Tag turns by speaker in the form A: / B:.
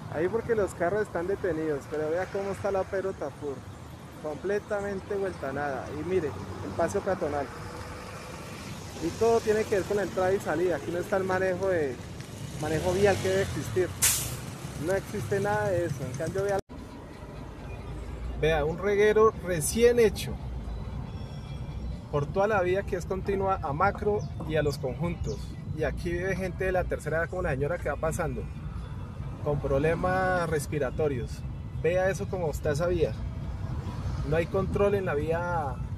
A: Ahí porque los carros están detenidos, pero vea cómo está la Pedro Tapur. Completamente vuelta a nada. Y mire, el paseo peatonal. Y todo tiene que ver con la entrada y salida. Aquí no está el manejo vial que debe existir. No existe nada de eso. En cambio, vea un reguero recién hecho por toda la vía que es continua a macro y a los conjuntos. Y aquí vive gente de la tercera edad como la señora que va pasando con problemas respiratorios. Vea eso como está esa vía. No hay control en la vía